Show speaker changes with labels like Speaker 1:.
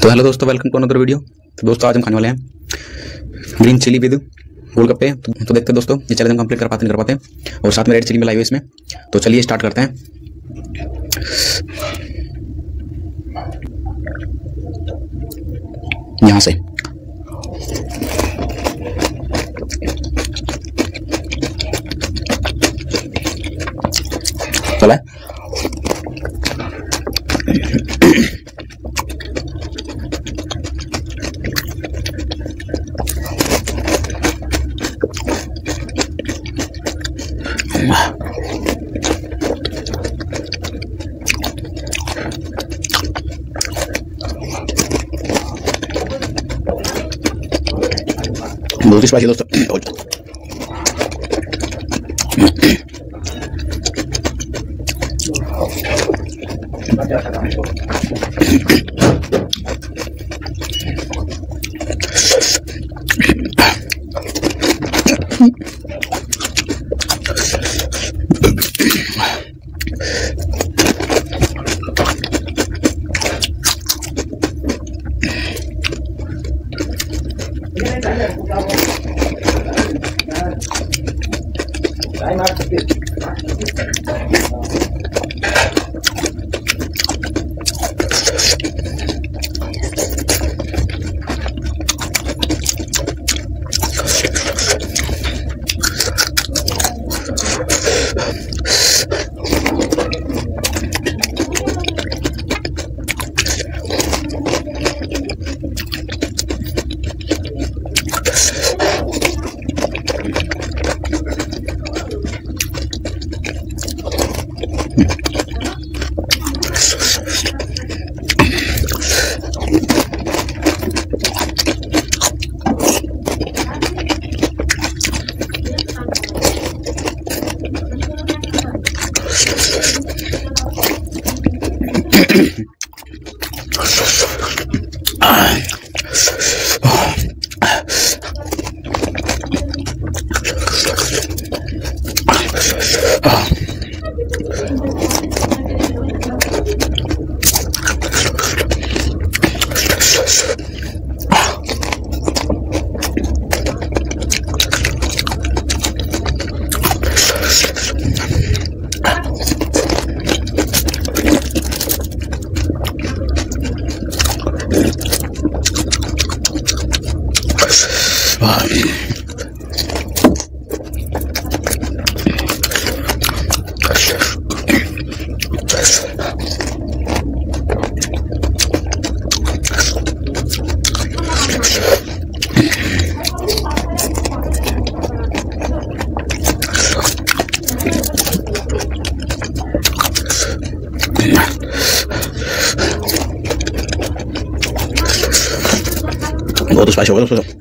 Speaker 1: तो हेलो दोस्तों, welcome to another video. तो दोस्तों आज हम खाने वाले हैं ग्रीन चिली विद गोलगप्पे। तो देखते हैं दोस्तों ये चैलेंज हम कंप्लीट कर पाते नहीं कर पाते, और साथ में रेड चिली मिलाई हुई इसमें। तो चलिए स्टार्ट करते हैं। यहाँ से चला बहुत स्पाइसी दोस्तों। बहुत स्पाइसी होगा दोस्तों।